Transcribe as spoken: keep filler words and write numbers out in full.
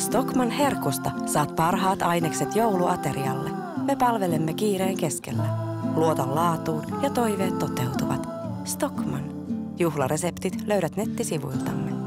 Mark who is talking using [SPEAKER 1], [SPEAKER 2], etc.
[SPEAKER 1] Stockmann herkusta saat parhaat ainekset jouluaterialle. Me palvelemme kiireen keskellä. Luota laatuun ja toiveet toteutuvat. Stockmann. Juhlareseptit löydät nettisivuiltamme.